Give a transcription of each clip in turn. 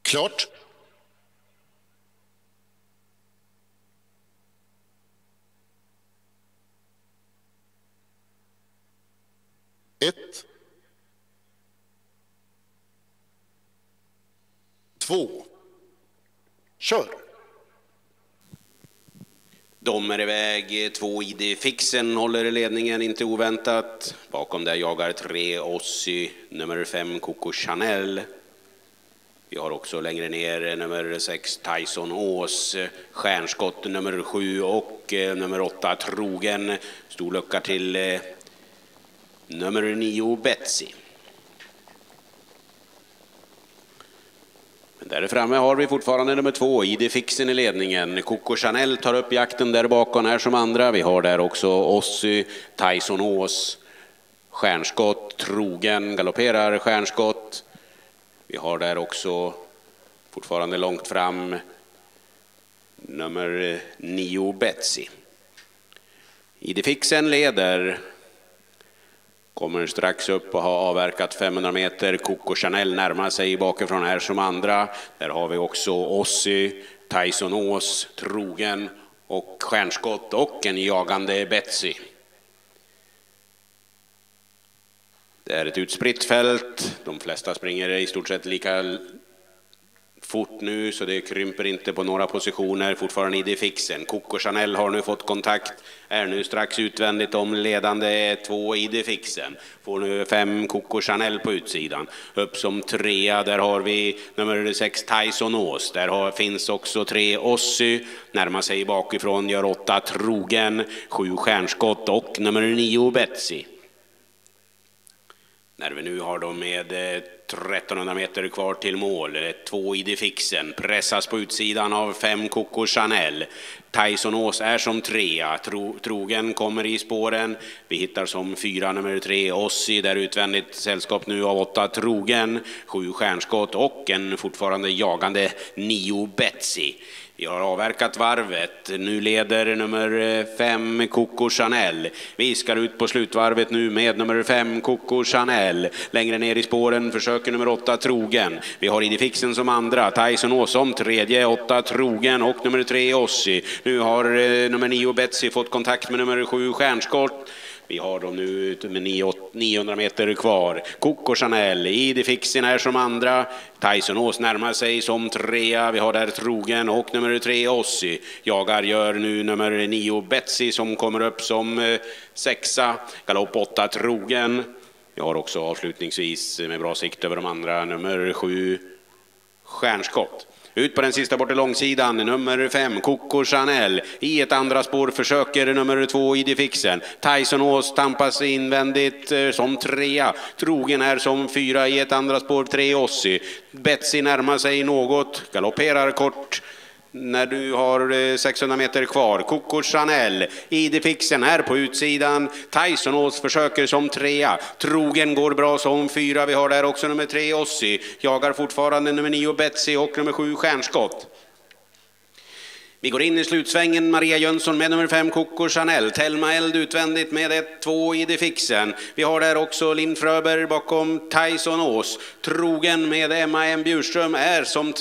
Klart. Ett. 2. Kör. De är iväg. 2 ID Fixen håller ledningen, inte oväntat. Bakom där jagar 3 Ossi, nummer 5 Coco Chanel. Vi har också längre ner nummer 6 Tyson Ås, stjärnskott nummer 7 och nummer 8 Trogen. Stor lucka till nummer 9 Betsy. Där framme har vi fortfarande nummer 2, ID Fixen i ledningen. Coco Chanel tar upp jakten där bakom här som andra. Vi har där också Ossi, Tyson Ås, stjärnskott, Trogen, galopperar stjärnskott. Vi har där också fortfarande långt fram nummer 9 Betsy. ID Fixen leder. Kommer strax upp och har avverkat 500 meter. Coco Chanel närmar sig bakifrån här som andra. Där har vi också Ossi, Tyson Ås, Trogen och stjärnskott och en jagande Betsy. Det är ett utspritt fält. De flesta springer i stort sett lika fort nu, så det krymper inte på några positioner. Fortfarande ID Fixen. Coco Chanel har nu fått kontakt. Är nu strax utvändigt om ledande 2 ID Fixen. Får nu 5 Coco Chanel på utsidan. Upp som 3, där har vi nummer 6 Tyson Ås. Där finns också 3 Ossi. Närmar sig bakifrån, gör 8 Trogen, 7 stjärnskott och nummer 9 Betsy. När vi nu har dem med 1300 meter kvar till mål. 2 ID Fixen pressas på utsidan av 5 Coco Chanel. Tyson Ås är som 3. Trogen kommer i spåren. Vi hittar som 4 nummer 3 Ossi. Där utvändigt sällskap nu av 8 Trogen, 7 stjärnskott och en fortfarande jagande 9 Betsy. Vi har avverkat varvet. Nu leder nummer 5 Coco Chanel. Vi ska ut på slutvarvet nu med nummer 5 Coco Chanel. Längre ner i spåren försöker nummer 8 Trogen. Vi har ID Fixen som andra. Tyson Ås som 3, 8 Trogen och nummer 3 Ossi. Nu har nummer 9 Betsy fått kontakt med nummer 7 stjärnskott. Vi har dem nu med 900 meter kvar. Coco Chanel, ID Fixen är som andra. Tyson Ås närmar sig som 3. Vi har där Trogen och nummer 3 Ossi. Jagar gör nu nummer 9 Betsy som kommer upp som 6. Galopp 8 Trogen. Vi har också avslutningsvis med bra sikt över de andra nummer 7 stjärnskott. Ut på den sista bort i långsidan, nummer 5 Coco Chanel. I ett andra spår försöker nummer 2 ID Fixen. Tyson Ås tampas invändigt som 3. Trogen är som 4 i ett andra spår, 3 Ossi. Betsy närmar sig något, galopperar kort. När du har 600 meter kvar. Coco Chanel, ID Fixen är på utsidan. Tyson Ås försöker som 3. Trogen går bra som 4. Vi har där också nummer 3 Ossi. Jagar fortfarande nummer 9 Betsy och nummer 7 stjärnskott. Vi går in i slutsvängen. Maria Jönsson med nummer 5 Coco Chanel. Telma Eld utvändigt med 1-2 ID Fixen. Vi har där också Linn Fröberg bakom Tyson Ås. Trogen med Emma M. Bjurström är som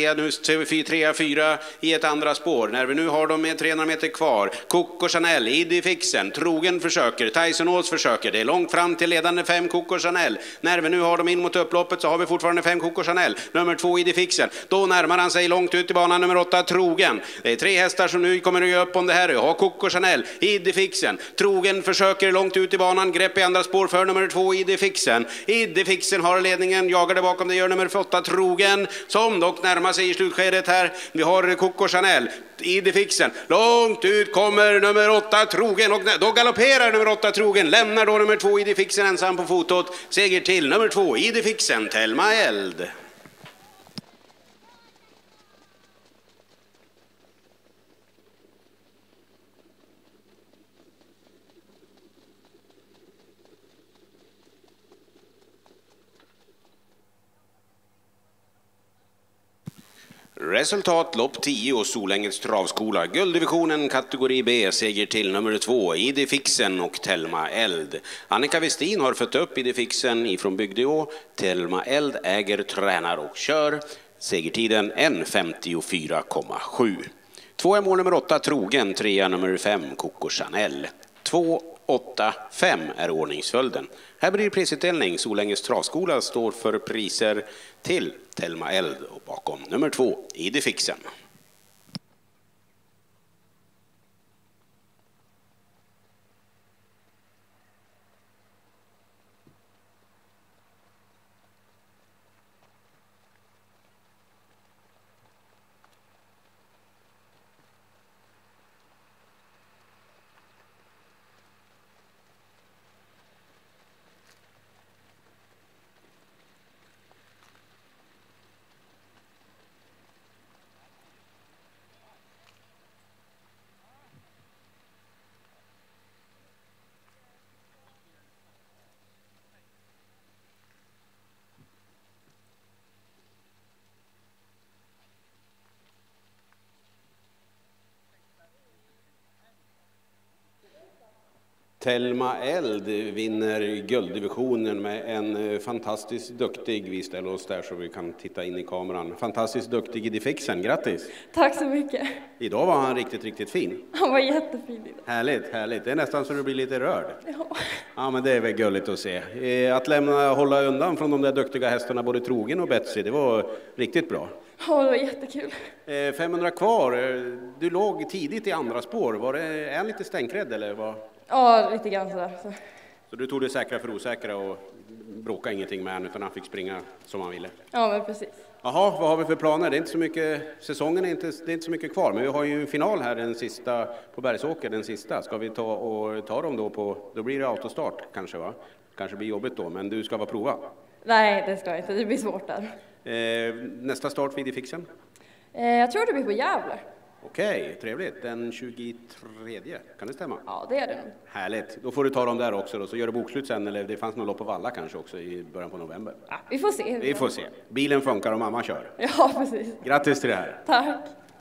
3-4 i ett andra spår. När vi nu har dem med 300 meter kvar. Coco Chanel, ID Fixen. Trogen försöker, Tyson Ås försöker. Det är långt fram till ledande 5 Coco Chanel. När vi nu har dem in mot upploppet så har vi fortfarande 5 Coco Chanel. Nummer 2 ID Fixen. Då närmar han sig långt ut i banan nummer 8 Trogen. Det är 3 hästar som nu kommer att göra upp om det här. Jag har Coco Chanel, ID Fixen. Trogen försöker långt ut i banan. Grepp i andra spår för nummer 2 ID Fixen. ID Fixen har ledningen. Jagar där bakom, det gör nummer 8 Trogen. Som dock närmar sig i slutskedet här. Vi har Coco Chanel, ID Fixen. Långt ut kommer nummer 8 Trogen. Och då galopperar nummer 8 Trogen. Lämnar då nummer 2 ID Fixen ensam på fotot. Seger till nummer 2 ID Fixen, Telma Eld. Resultat lopp 10 och Solängets travskola. Gulddivisionen kategori B, seger till nummer 2 ID Fixen och Telma Eld. Annika Westin har fött upp ID Fixen ifrån Bygdeå. Telma Eld äger, tränar och kör. Segertiden 1:54,7. 2 är mål nummer 8 Trogen, 3 nummer 5 Coco Chanel. 2-8-5 är ordningsföljden. Här blir prisutdelning. Solänges travskola står för priser till Telma Eld och bakom nummer 2 Idefixen. Telma Eld vinner gulddivisionen med en fantastiskt duktig, vi ställer oss där så vi kan titta in i kameran, fantastiskt duktig Idefixen, grattis! Tack så mycket. Idag var han riktigt fin. Han var jättefin idag. Härligt. Det är nästan så du blir lite rörd. Ja. Ja, men det är väl gulligt att se. Att hålla undan från de där duktiga hästarna, både Trogen och Betsy, det var riktigt bra. Ja, det var jättekul. 500 kvar, du låg tidigt i andra spår, är han lite stänkrädd eller vad? Ja, lite grann sådär. Så du tog det säkra för osäkra och bråkade ingenting med han utan han fick springa som han ville? Ja, men precis. Jaha, vad har vi för planer? Det är inte så mycket, säsongen det är inte så mycket kvar, men vi har ju en final här den sista på Bergsåker, den sista. Ska vi ta dem då då blir det autostart kanske va? Kanske blir jobbigt då, men du ska vara prova? Nej, det ska jag inte. Det blir svårt där. Nästa start vid Idefixen? Jag tror det blir på Gävle. Okej, trevligt. Den 23, kan det stämma? Ja, det är det. Härligt. Då får du ta dem där också då, så gör du bokslut sen, eller det fanns något lopp på Valla kanske också i början på november. Ja, vi får se. Vi får se. Bilen funkar och mamma kör. Ja, precis. Grattis till det här. Tack.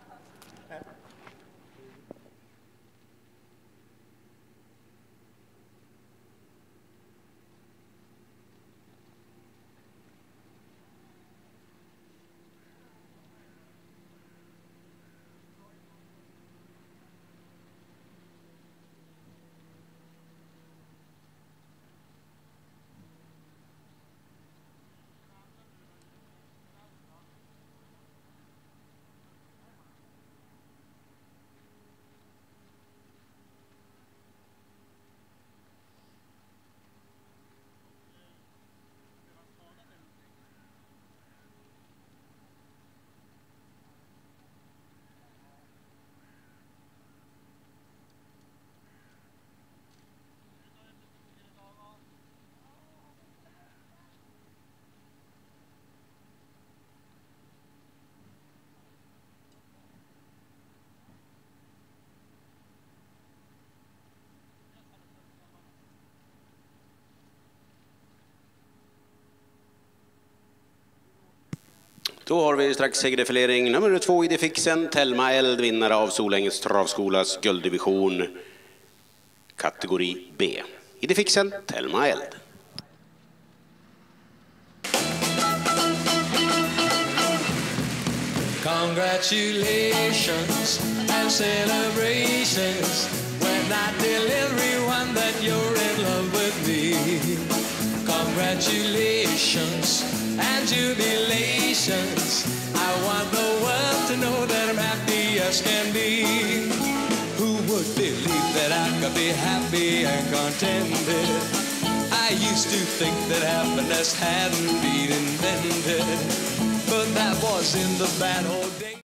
Då har vi strax segerdefilering nummer 2 Idefixen, Telma Eld, vinnare av Solänges travskolas gulddivision, kategori B. Idefixen, Telma Eld. Congratulations and celebrations when I tell everyone that you're in love with me. Congratulations and jubilations. I want the world to know that I'm happy as can be. Who would believe that I could be happy and contented? I used to think that happiness hadn't been invented, but that was in the bad old days.